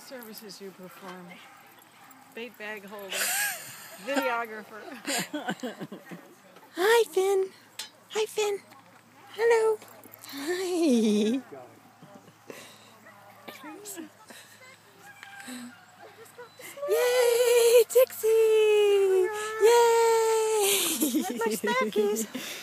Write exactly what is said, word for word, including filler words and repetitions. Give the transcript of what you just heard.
services you perform. Bait bag holder, videographer. Hi, Finn. Hi, Finn. Hello. Hi. Yay, Dixie! Yay! My stackies.